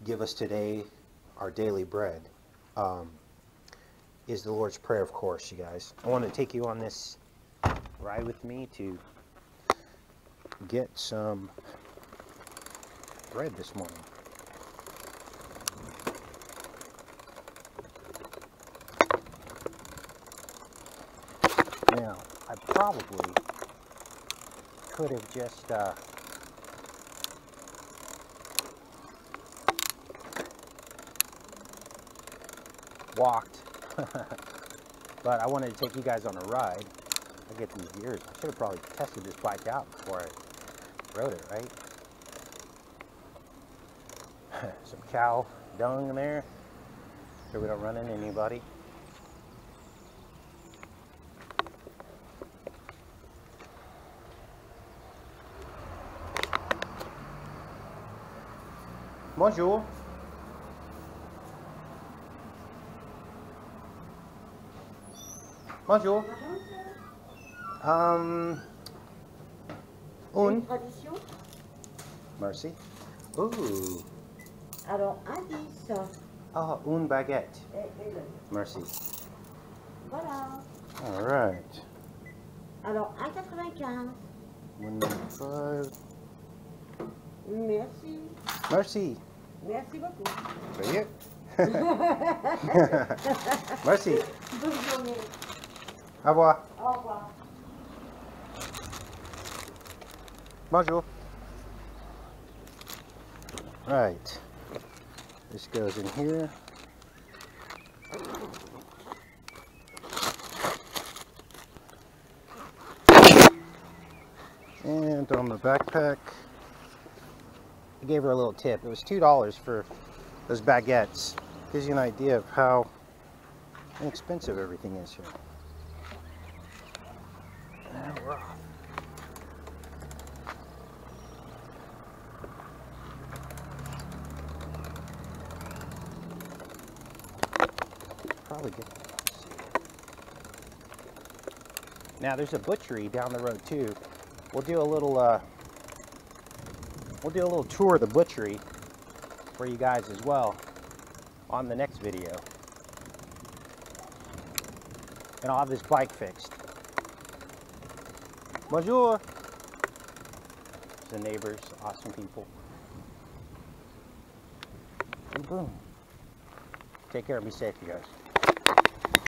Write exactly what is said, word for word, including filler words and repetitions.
give us today our daily bread um, is the Lord's Prayer, of course, you guys. I want to take you on this ride with me to get some bread this morning. Now, I probably could have just uh, walked, but I wanted to take you guys on a ride. I get these gears. I should have probably tested this bike out before I rode it, right? Some cow dung in there, so we don't run into anybody. Bonjour. Bonjour. Um, un. Tradition. Merci. Ooh. Alors, indice. Ah, une baguette. Et, et le. Merci. Voilà. All right. Alors, un quatre-vingt-quinze. one ninety-five. Merci. Merci. Merci beaucoup. Veuillez. Merci. Bonne journée. Au revoir. Au revoir. Bonjour. Right. This goes in here. And on the backpack, I gave her a little tip. It was two dollars for those baguettes. Gives you an idea of how inexpensive everything is here. And we're off. Probably get. Now there's a butchery down the road too. We'll do a little. Uh, we'll do a little tour of the butchery for you guys as well on the next video. And I'll have this bike fixed. Bonjour. The neighbors, awesome people. And boom. Take care and be safe, you guys.